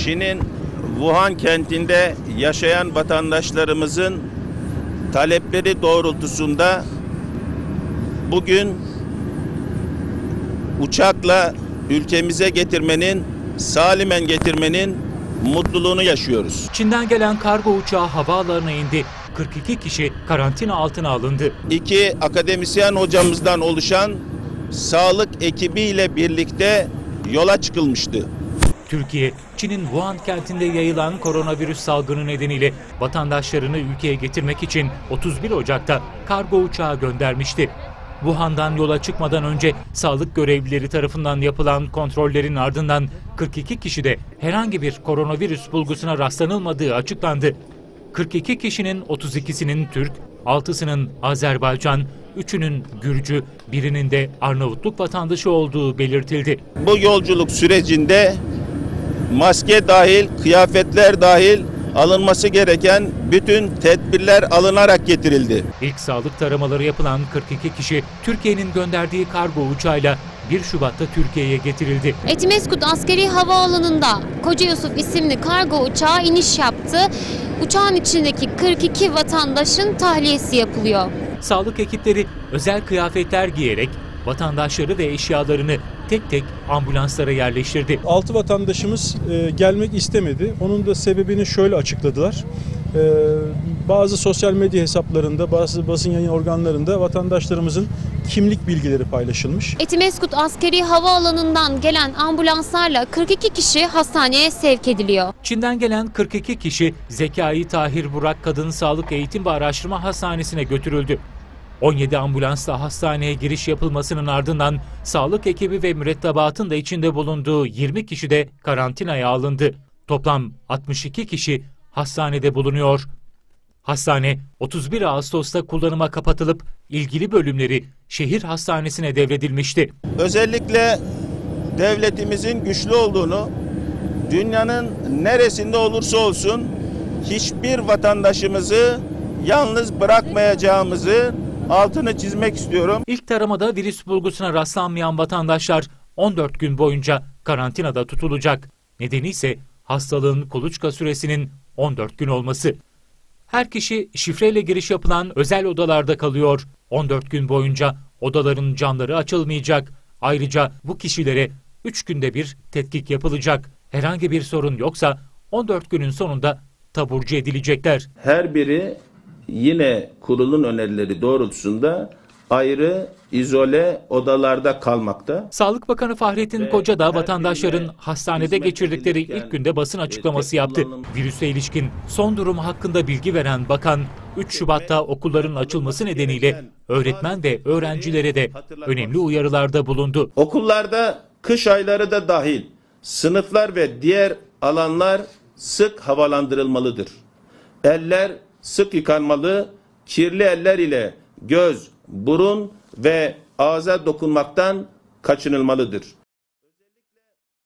Çin'in Wuhan kentinde yaşayan vatandaşlarımızın talepleri doğrultusunda bugün uçakla ülkemize getirmenin, salimen getirmenin mutluluğunu yaşıyoruz. Çin'den gelen kargo uçağı havaalanına indi. 42 kişi karantina altına alındı. 2 akademisyen hocamızdan oluşan sağlık ekibiyle birlikte yola çıkılmıştı. Türkiye, Çin'in Wuhan kentinde yayılan koronavirüs salgını nedeniyle vatandaşlarını ülkeye getirmek için 31 Ocak'ta kargo uçağı göndermişti. Wuhan'dan yola çıkmadan önce sağlık görevlileri tarafından yapılan kontrollerin ardından 42 kişide herhangi bir koronavirüs bulgusuna rastlanılmadığı açıklandı. 42 kişinin 32'sinin Türk, 6'sının Azerbaycan, 3'ünün Gürcü, birinin de Arnavutluk vatandaşı olduğu belirtildi. Bu yolculuk sürecinde maske dahil, kıyafetler dahil alınması gereken bütün tedbirler alınarak getirildi. İlk sağlık taramaları yapılan 42 kişi Türkiye'nin gönderdiği kargo uçağıyla 1 Şubat'ta Türkiye'ye getirildi. Etimeskut Askeri Havaalanı'nda Koca Yusuf isimli kargo uçağı iniş yaptı. Uçağın içindeki 42 vatandaşın tahliyesi yapılıyor. Sağlık ekipleri özel kıyafetler giyerek vatandaşları ve eşyalarını tek tek ambulanslara yerleştirdi. 6 vatandaşımız gelmek istemedi. Onun da sebebini şöyle açıkladılar. Bazı sosyal medya hesaplarında, bazı basın yayın organlarında vatandaşlarımızın kimlik bilgileri paylaşılmış. Etimeskut Askeri Havaalanı'ndan gelen ambulanslarla 42 kişi hastaneye sevk ediliyor. Çin'den gelen 42 kişi Zekai Tahir Burak Kadın Sağlık Eğitim ve Araştırma Hastanesi'ne götürüldü. 17 ambulansla hastaneye giriş yapılmasının ardından sağlık ekibi ve mürettebatın da içinde bulunduğu 20 kişi de karantinaya alındı. Toplam 62 kişi hastanede bulunuyor. Hastane 31 Ağustos'ta kullanıma kapatılıp ilgili bölümleri şehir hastanesine devredilmişti. Özellikle devletimizin güçlü olduğunu, dünyanın neresinde olursa olsun hiçbir vatandaşımızı yalnız bırakmayacağımızı altını çizmek istiyorum. İlk taramada virüs bulgusuna rastlanmayan vatandaşlar 14 gün boyunca karantinada tutulacak. Nedeni ise hastalığın kuluçka süresinin 14 gün olması. Her kişi şifreyle giriş yapılan özel odalarda kalıyor. 14 gün boyunca odaların camları açılmayacak. Ayrıca bu kişilere 3 günde bir tetkik yapılacak. Herhangi bir sorun yoksa 14 günün sonunda taburcu edilecekler. Her biri yine kurulun önerileri doğrultusunda ayrı izole odalarda kalmakta. Sağlık Bakanı Fahrettin Koca da vatandaşların hastanede geçirdikleri ilk günde basın açıklaması yaptı. Virüse ilişkin son durum hakkında bilgi veren bakan, 3 Şubat'ta okulların açılması nedeniyle öğretmen ve öğrencilere de önemli uyarılarda bulundu. Okullarda kış ayları da dahil sınıflar ve diğer alanlar sık havalandırılmalıdır. Eller sık yıkanmalı, kirli eller ile göz, burun ve ağza dokunmaktan kaçınılmalıdır.